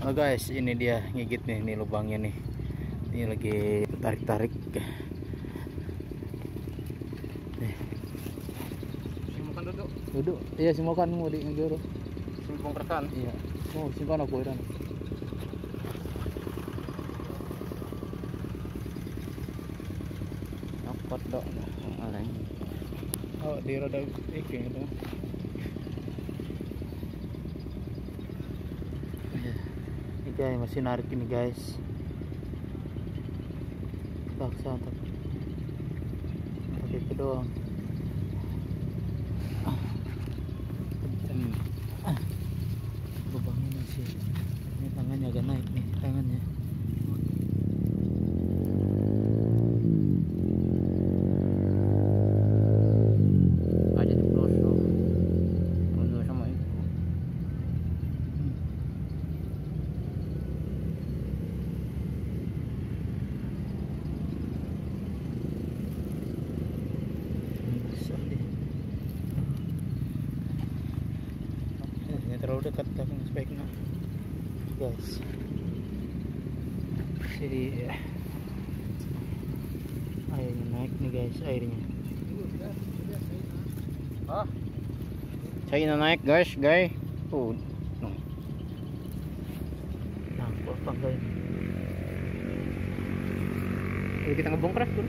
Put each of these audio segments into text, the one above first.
Oh guys, ini dia ngigit nih, ini lubangnya nih. Ini lagi tarik-tarik. Nih. Simukan duduk. Duduk. Iya, simukan mau di ngejoro. Simpong rekan. Iya. Oh, simpan aku iran. Nyokot dok. Aleng. Oh, di roda iki itu. Ini guys, masih narik ini guys. Paksa untuk pakai itu doang. Lubangnya masih. Ini tangannya agak naik nih, tangannya. Ada di pelosok. Pelosok sama itu. Besar deh. Ini terlalu dekat tapi speknya guys. Jadi airnya naik nih guys, airnya. Ah, Saya naik guys, guys. Oh, no. Nah, potong guys. Kita ngebongkar pun.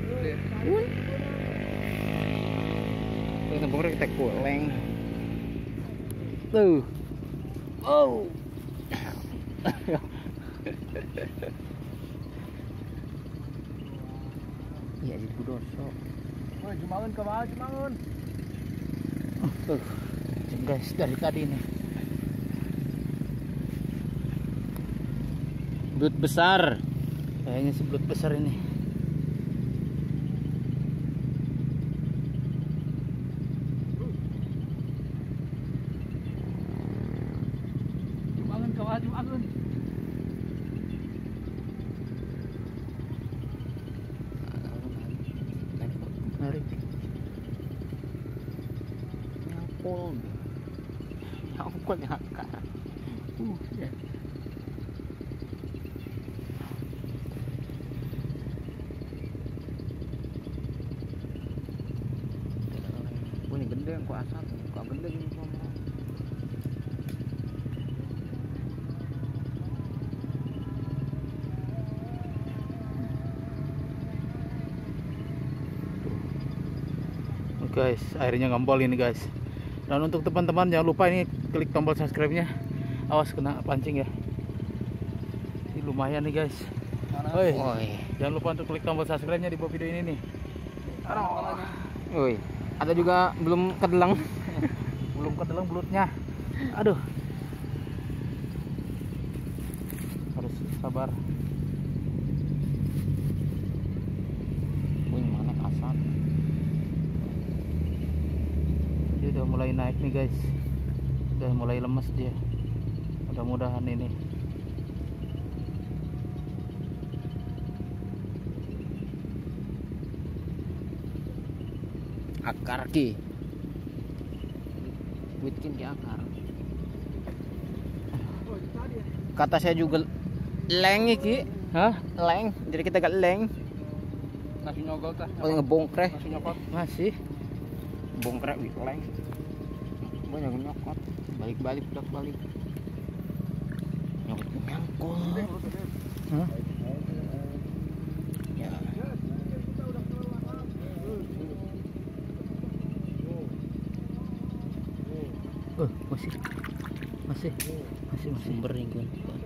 Kita ngebongkar kita kuleng. Tuh. Oh. Iya, di Budosok. woi Jumangun ke bawah Jumangun. Tuh, guys, dari tadi nih. Belut besar. Kayaknya si belut besar ini. Jumangun ke bawah Jumangun. Narik. Nyangkul. Nyangkul nyangka. Ya. Ini gede yang kuasa tuh, kok gede ini sama. Guys, airnya ngambol ini guys. Dan untuk teman-teman jangan lupa ini klik tombol subscribe-nya. Awas kena pancing ya. Ini lumayan nih guys. Oi. Jangan lupa untuk klik tombol subscribe-nya di bawah video ini nih. Woi, ada juga belum kedelang. Belum kedelang belutnya. Aduh. Harus sabar. Wih, mana kasar. Dia udah mulai naik nih guys. Udah mulai lemes dia. Mudah-mudahan ini. Akar ki. Bikin di akar. Kata saya juga leng iki. Hah? Leng. Jadi kita gak leng. Masih nyogol tah. Oh, ngebongkreh. Masih nyokot. Masih. Bongkrek wih leng. Banyak nyokot. Balik-balik udah balik. Nyokot nyangkul. Hah? Ya. Masih Sumber nih gue.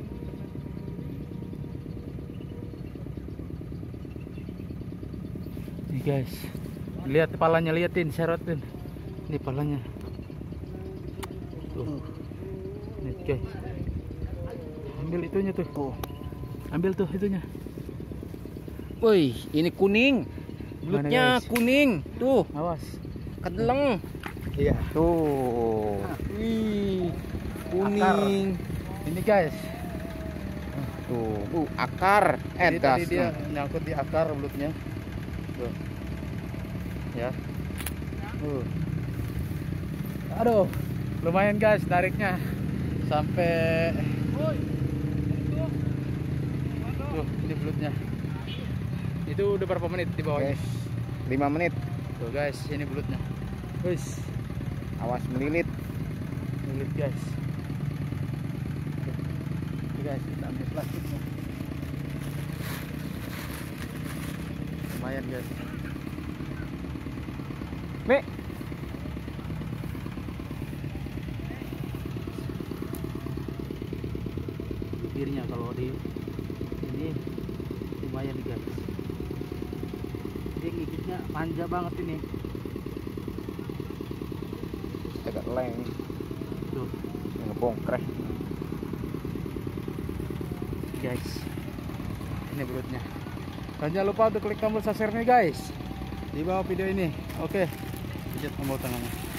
nih guys, lihat kepalanya, liatin serotin ini kepalanya tuh. Nih guys, ambil itunya tuh, ambil tuh itunya. Woi, ini kuning. Belutnya kuning. Tuh, Awas. kedeleng. Iya. Tuh. Wih, kuning. Ini guys. Tuh, akar. Jadi tadi dia nyangkut di akar belutnya. Tuh. Ya. Aduh, lumayan guys nariknya sampai Tuh, ini belutnya. Itu udah berapa menit di bawahnya? Guys, 5 menit. Tuh guys, ini belutnya. Guys, Awas melilit. belut guys. Tuh guys, kita ambil plastiknya. Lumayan guys. Be. Bibirnya kalau di ini lumayan nih guys. Dia gigitnya manja banget ini. Agak leng. Tuh Ngebongkrek. guys, ini belutnya. Dan jangan lupa untuk klik tombol subscribe nih guys di bawah video ini. Oke, pencet tombol tengahnya.